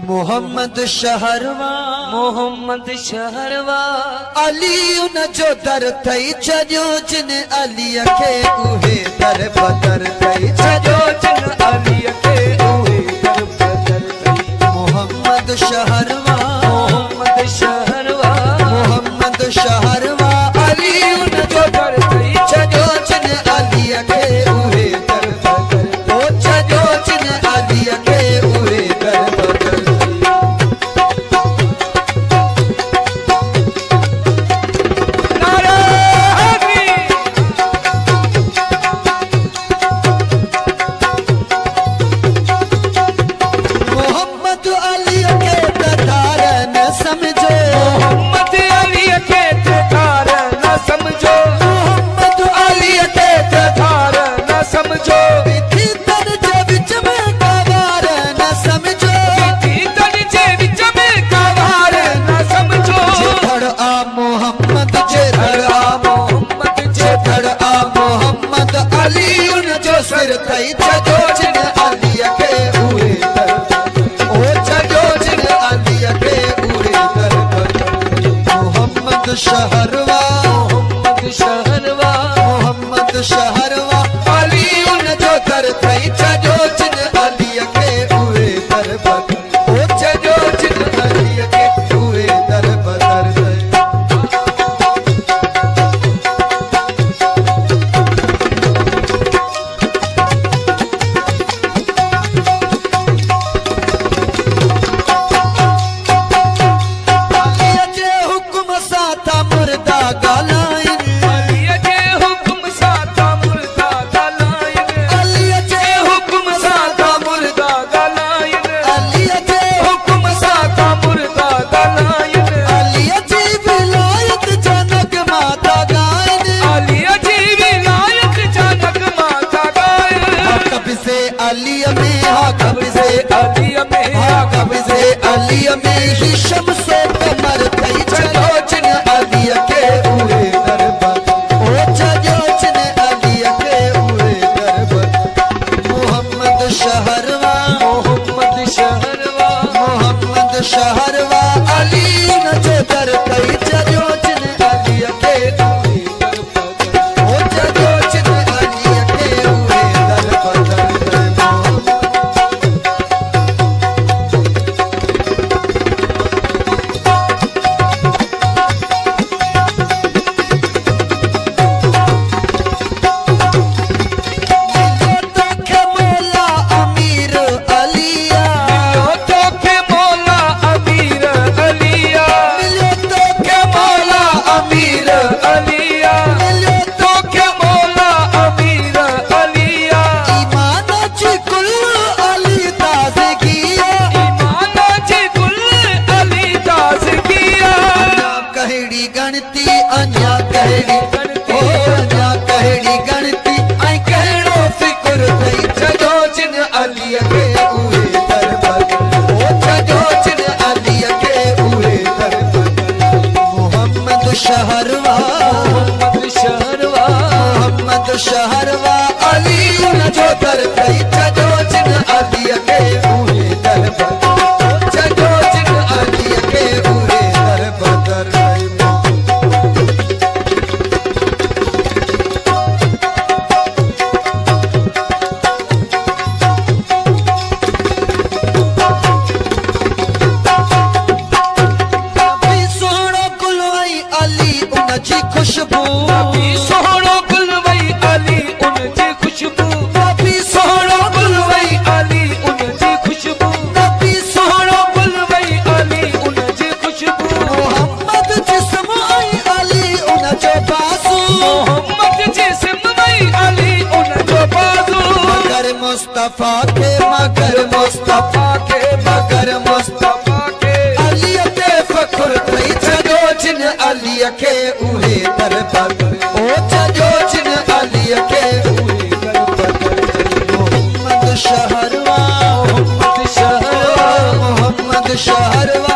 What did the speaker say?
मोहम्मद शहरवा अली उन जो दर थई छजो जिन अली के उहे दर बदर थई छजो जिन अली के उहे दर बदर थई मोहम्मद शहरवा अली उन जो दर थई छजो जिन अली के उहे दर बदर ओ छजो जिन अली के उहे दर बदर सिर थई छजो जिन अली के उहे दर ओ छजो जिन अली के उहे दर मोहम्मद शहरवा अली उन जो दर थई छजो जिन अली के उहे दर ओ छजो जिन अली के उहे दर बदर अली में ही शम्सो कमर थई छजो जिन अली के उहे दर बदर ओ छजो जिन अली के उहे दर बदर मोहम्मद शहरवा अली न जो दर थई छजो जिन अली के उहे दर बदर ओ छजो जिन अली के उहे दर बदर शहरवा अली उन जो दर थई छजो जिन अली के उहे दर बदर छजो जिन अली के उहे दर बदर सोहणो गुल आई अली उन जी खुशबू मगर मुस्तफा के अली ते फखुर थई छजो जिन अली के उहे दर बदर ओ छजो जिन अली के उहे दर बदर मोहम्मद शहरवा